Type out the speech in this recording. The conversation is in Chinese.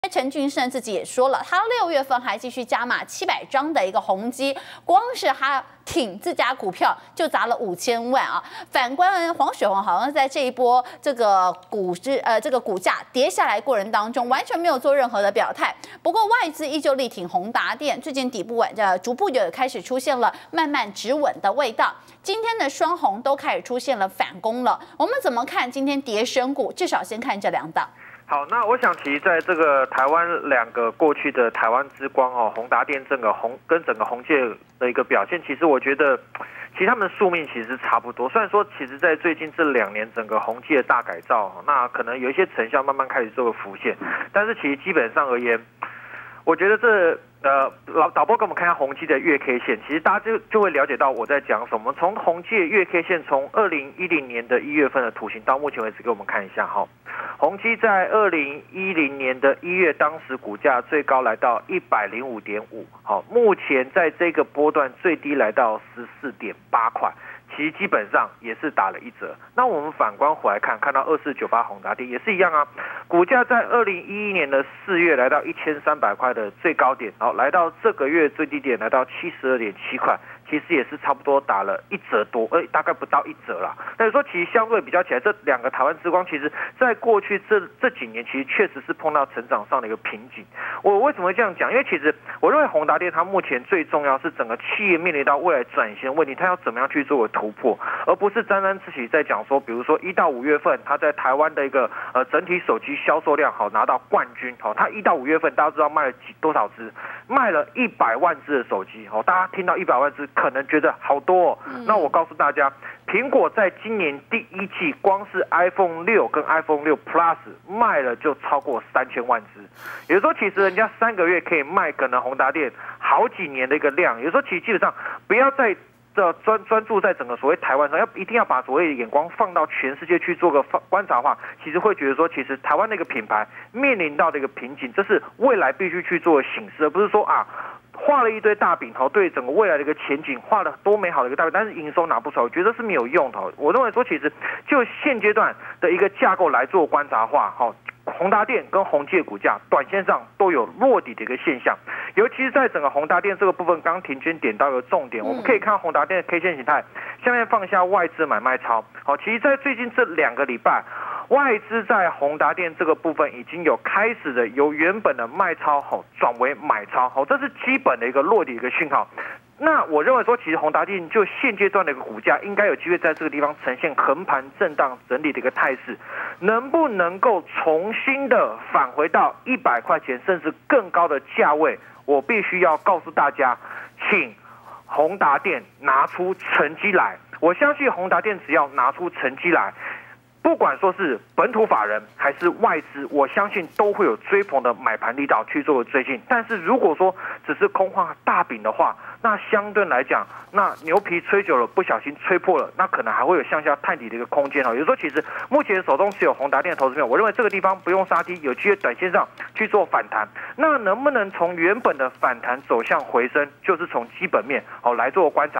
陈俊盛自己也说了，他6月份还继续加码700张的一个宏基，光是他挺自家股票就砸了5000万啊。反观黄雪红，好像在这一波这个股价跌下来过程当中，完全没有做任何的表态。不过外资依旧力挺宏达电，最近底部逐步也开始出现了慢慢止稳的味道。今天的双红都开始出现了反攻了。我们怎么看今天跌升股？至少先看这2档。 好，那我想其实在这个台湾2个过去的台湾之光哦，宏达电整个宏界的一个表现，其实我觉得，其实他们的宿命其实差不多。虽然说，其实在最近这2年整个宏界的大改造，那可能有一些成效慢慢开始做个浮现，但是其实基本上而言，我觉得这。导播给我们看一下宏基的月 K 线，其实大家就会了解到我在讲什么。从宏基的月 K 线，从2010年的1月份的图形到目前为止，给我们看一下哈。宏基在2010年的1月，当时股价最高来到105.5，好，目前在这个波段最低来到14.8块。其实基本上也是打了1折。那我们反观回来看到2498宏达电也是一样啊，股价在2011年的4月来到1300块的最高点，好，来到这个月最低点来到72.7块，其实也是差不多打了1折多，大概不到1折啦。但是说其实相对比较起来，这2个台湾之光，其实在过去这几年，其实确实是碰到成长上的一个瓶颈。我为什么会这样讲？因为其实我认为宏达电它目前最重要是整个企业面临到未来转型的问题，它要怎么样去做个突破，而不是沾沾自喜在讲说，比如说1到5月份它在台湾的一个整体手机销售量好拿到冠军，好，它1到5月份大家知道卖了多少只？卖了100万只的手机，好，大家听到100万只可能觉得好多哦。那我告诉大家，苹果在今年第1季光是 iPhone 6跟 iPhone 6 Plus 卖了就超过3000万只，也就是说，其实人家3个月可以卖可能宏达电好几年的一个量，也就是说，其实基本上不要再专注在整个所谓台湾上，一定要把所谓的眼光放到全世界去做个观察的话，其实会觉得说，其实台湾那个品牌面临到的一个瓶颈，这是未来必须去做的醒思，而不是说啊。画了一堆大饼头，对整个未来的一个前景画了多美好的一个大饼，但是营收拿不出来，我觉得是没有用的。我认为说，其实就现阶段的一个架构来做观察化，宏达电跟宏基的股价短线上都有落底的一个现象，尤其是在整个宏达电这个部分，刚庭娟点到一个重点，我们可以看宏达电的 K 线形态，下面放下外资买卖超，好，其实在最近这2个礼拜。外资在宏达电这个部分已经有开始的由原本的卖超转为买超，这是基本的一个落地一个讯号。那我认为说，其实宏达电就现阶段的一个股价应该有机会在这个地方呈现横盘震荡整理的一个态势，能不能够重新的返回到100块钱甚至更高的价位，我必须要告诉大家，请宏达电拿出成绩来。我相信宏达电只要拿出成绩来。不管说是本土法人还是外资，我相信都会有追捧的买盘力道去做追进。但是如果说只是空画大饼的话，那相对来讲，那牛皮吹久了不小心吹破了，那可能还会有向下探底的一个空间哦。也就是说，其实目前手中持有宏达电的投资朋友，我认为这个地方不用杀低，有机会短线上去做反弹。那能不能从原本的反弹走向回升，就是从基本面来做观察。